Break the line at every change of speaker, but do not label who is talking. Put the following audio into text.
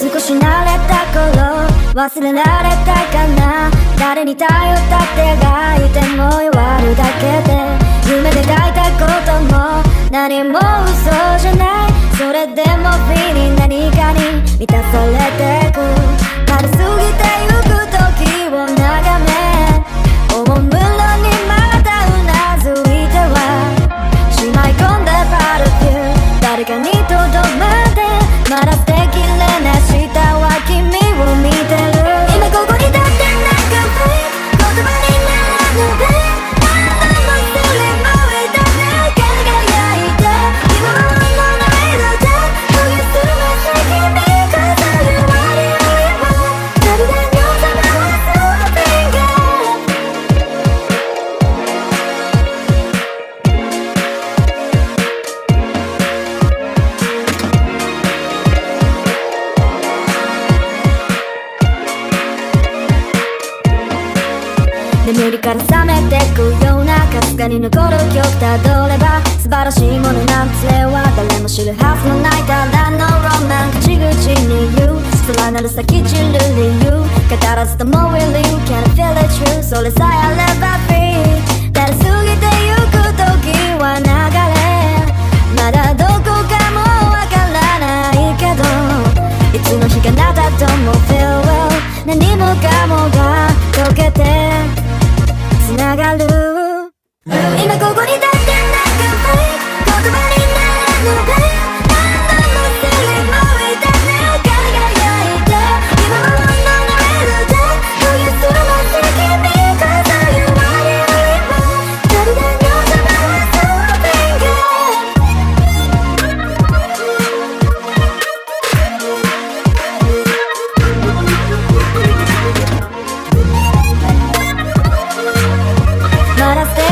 少し慣れた頃忘れられたかな。誰に頼ったってがいても弱るだけで、夢で書いたことも何も嘘じゃない。それでも日に何かに満たされてく。軽すぎてゆく時を眺め、おもむろにまたうなずいてはしまい込んだパルフューム、誰かにとどまってまだ捨てきれない下は君を見てる。今ここに立ってなんか言葉にならぬで、何度もそれも枝で輝いて、今はもの色で研ぎ澄ませ君飾る割り合いをまるで妙さまはそうフィンガ眠りから覚めてくようなかすかに残る記憶たどれば、素晴らしいものなんては誰も知るはずのないただのロマン。口々に言う空なる先散る理由、語らずとも Really you can't feel it true、 それさえあれば free。 垂れ過ぎてゆく時は流れ、まだどこかもわからないけど、いつの日かなたとも feel well、 何もかもが溶けてつながる。今ここに立ってなんか言葉にならぬで、何度もそれも枝で輝いて、今はもの色で研ぎ澄ませ君飾る割り合いをまるで妙さまはそうフィンガー。まだ捨て